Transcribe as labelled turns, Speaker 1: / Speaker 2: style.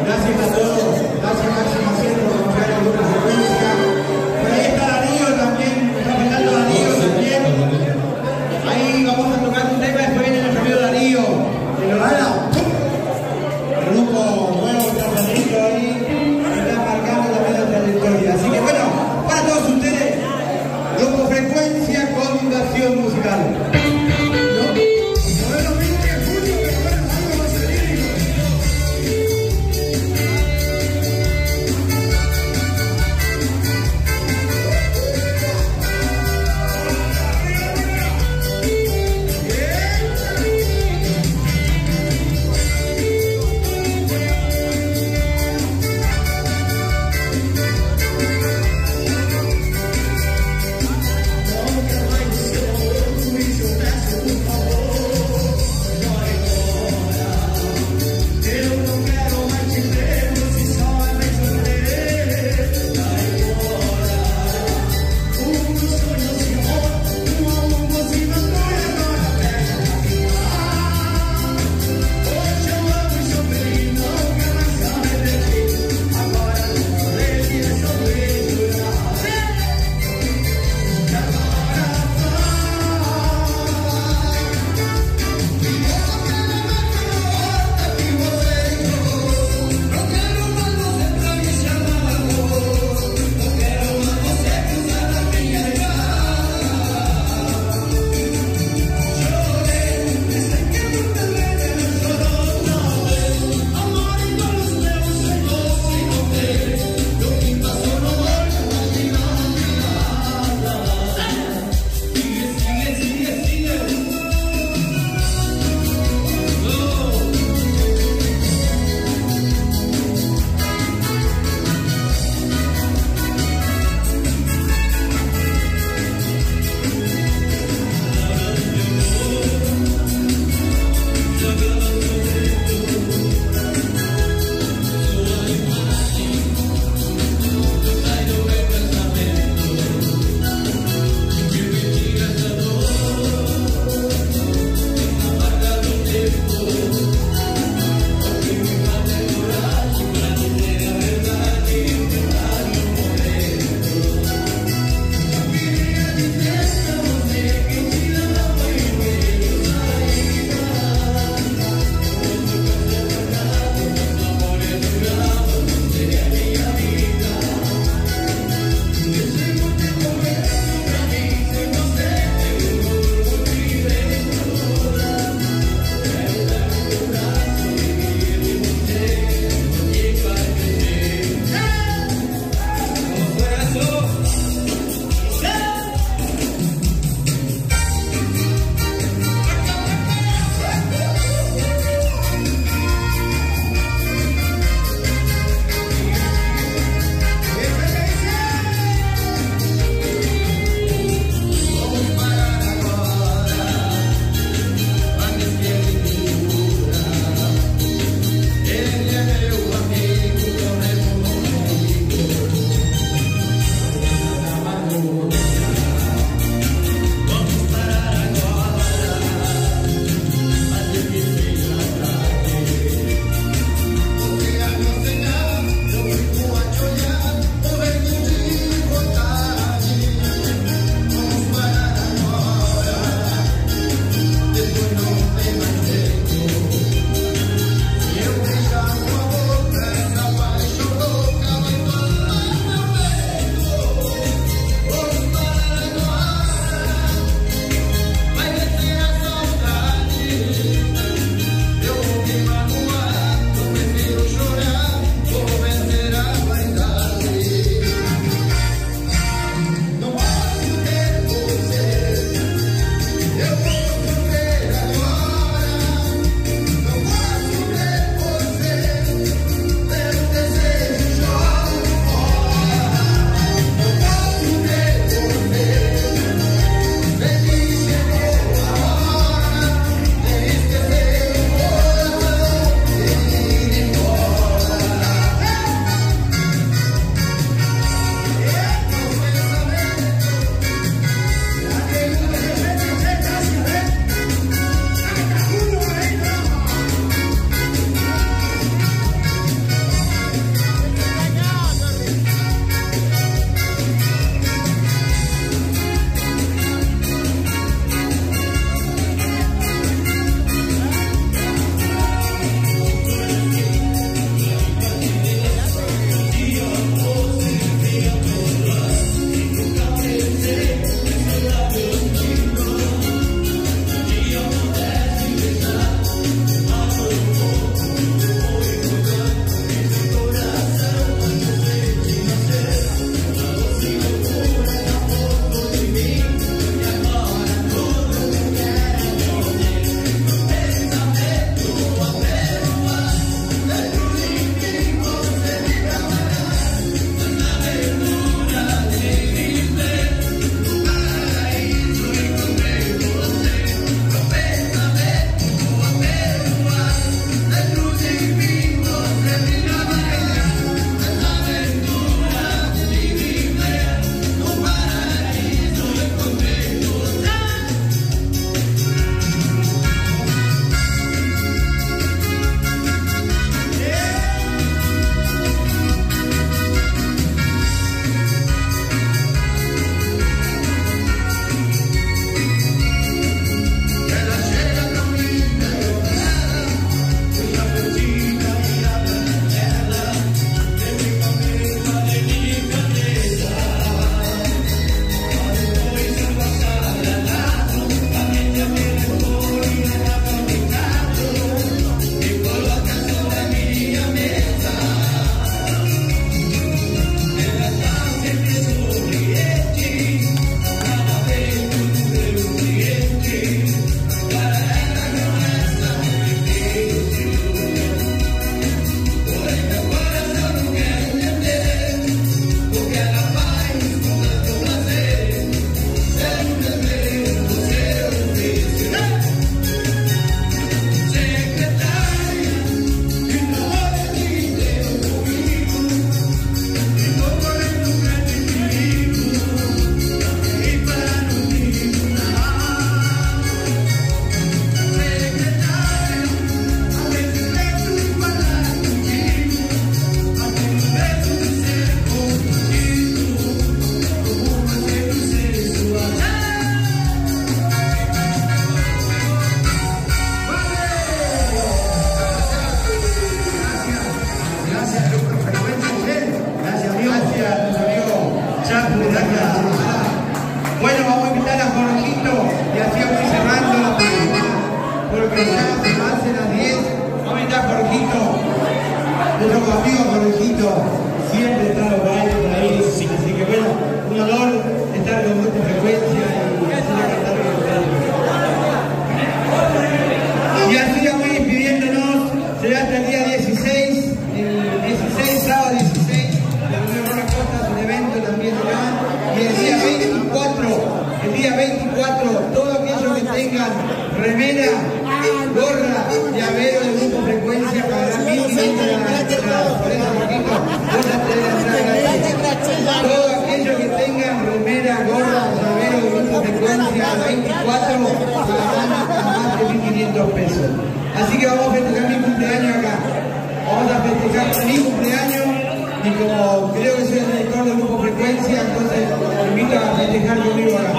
Speaker 1: Gracias a todos. Gracias Máximo Cielo por comprar el grupo Frecuencia. Por ahí está Darío también. Está faltando Darío también. Ahí vamos a tocar un tema. Después viene nuestro amigo Darío. Que lo gana. El grupo nuevo está saliendo ahí. Está marcando también la trayectoria. Así que bueno, para todos ustedes, grupo Frecuencia con Invasión Musical. Gracias, gracias, amigo. Gracias, amigo. Chapu, gracias. Bueno, vamos a invitar a Jorgito y así vamos cerrando porque ya se hacen las 10. Vamos a invitar a Jorgito, nuestro amigo Jorgito, siempre está los bailes por ahí. Así que bueno, un honor estar con Grupo Frecuencia y hacer la cantar con ustedes. Y así vamos despidiéndonos, será hasta el día 16, sábado 16, la Unión Buena Costa, es un evento también acá. Y el día 24, todos aquellos que tengan remera, gorra, llavero de Grupo Frecuencia pagarán 1.500 de la entrada. Por eso, Jorgito, vos ya tenés la entrada. Todos aquellos que tengan remera, gorra, llavero de Grupo Frecuencia 24 pagarán más de 1.500 pesos. Así que vamos a festejar mi cumpleaños acá. Vamos a festejar mi cumpleaños y como creo que soy el director del Grupo Frecuencia, entonces me invito a festejar conmigo acá.